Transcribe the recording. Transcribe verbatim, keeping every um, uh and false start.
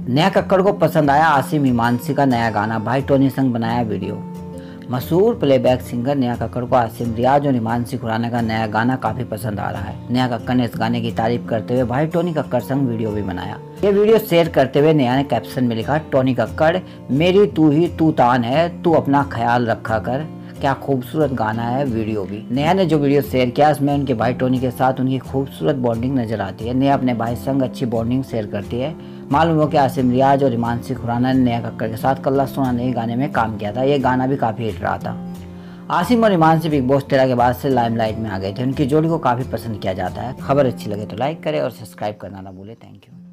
नेहा कक्कड़ को पसंद आया आसिम इमानसी का नया गाना, भाई टोनी संग बनाया वीडियो। मशहूर प्लेबैक सिंगर नेहा कक्कड़ को आसिम रियाज और इमानसी खुराना का नया गाना काफी पसंद आ रहा है। नेहा कक्कड़ ने इस गाने की तारीफ करते हुए भाई टोनी कक्कड़ संग वीडियो भी बनाया। ये वीडियो शेयर करते हुए नेहा ने कैप्शन में लिखा, टोनी कक्कड़ मेरी तू ही तू तान है, तू अपना ख्याल रखा कर। क्या खूबसूरत गाना है वीडियो भी। नेहा ने जो वीडियो शेयर किया उसमें उनके भाई टोनी के साथ उनकी खूबसूरत बॉन्डिंग नजर आती है। नेहा अपने भाई संग अच्छी बॉन्डिंग शेयर करती है। मालूम हो कि आसिम रियाज और इमानसी खुराना ने नेहा कक्कड़ के साथ कल्ला सोना नए गाने में काम किया था। ये गाना भी काफ़ी हिट रहा था। आसिम और इमानसी बिग बॉस तेरह के बाद से लाइमलाइट में आ गए थे। उनकी जोड़ी को काफ़ी पसंद किया जाता है। खबर अच्छी लगे तो लाइक करें और सब्सक्राइब करना ना भूलें। Thank you.